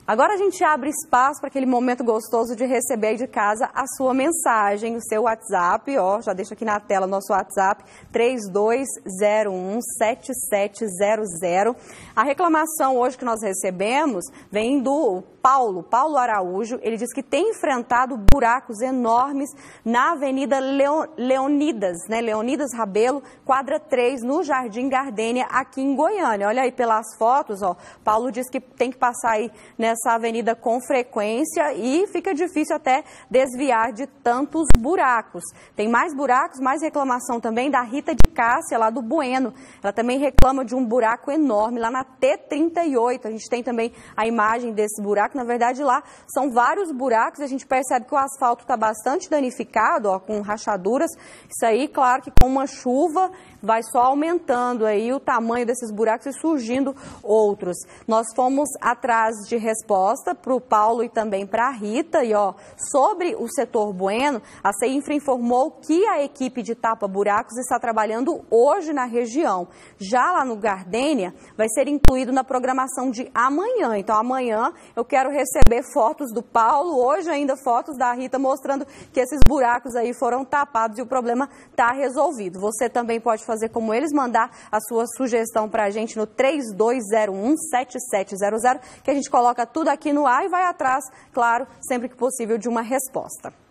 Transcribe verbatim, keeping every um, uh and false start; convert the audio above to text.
Agora a gente abre espaço para aquele momento gostoso de receber aí de casa a sua mensagem, o seu WhatsApp, ó, já deixa aqui na tela o nosso WhatsApp, três dois zero um, sete sete zero zero. A reclamação hoje que nós recebemos vem do Paulo, Paulo Araújo. Ele diz que tem enfrentado buracos enormes na Avenida Leo, Leonidas, né, Leonidas Rabelo, quadra três, no Jardim Gardênia, aqui em Goiânia. Olha aí pelas fotos, ó, Paulo diz que tem que passar aí nessa avenida com frequência e fica difícil até desviar de tantos buracos. Tem mais buracos, mais reclamação também da Rita de Cássia, lá do Bueno. Ela também reclama de um buraco enorme lá na T trinta e oito. A gente tem também a imagem desse buraco. Na verdade, lá são vários buracos. A gente percebe que o asfalto está bastante danificado, ó, com rachaduras. Isso aí, claro que com uma chuva vai só aumentando aí o tamanho desses buracos e surgindo outros. Nós fomos atrás de resposta para o Paulo e também para a Rita. E ó, sobre o setor Bueno, a CEINFRA informou que a equipe de tapa-buracos está trabalhando hoje na região. Já lá no Gardênia, vai ser incluído na programação de amanhã. Então amanhã eu quero receber fotos do Paulo, hoje ainda fotos da Rita, mostrando que esses buracos aí foram tapados e o problema está resolvido. Você também pode fazer como eles, mandar a sua sugestão para a gente no três dois zero um, sete sete zero zero, que a gente coloca tudo aqui no ar e vai atrás, claro, sempre que possível, de uma resposta.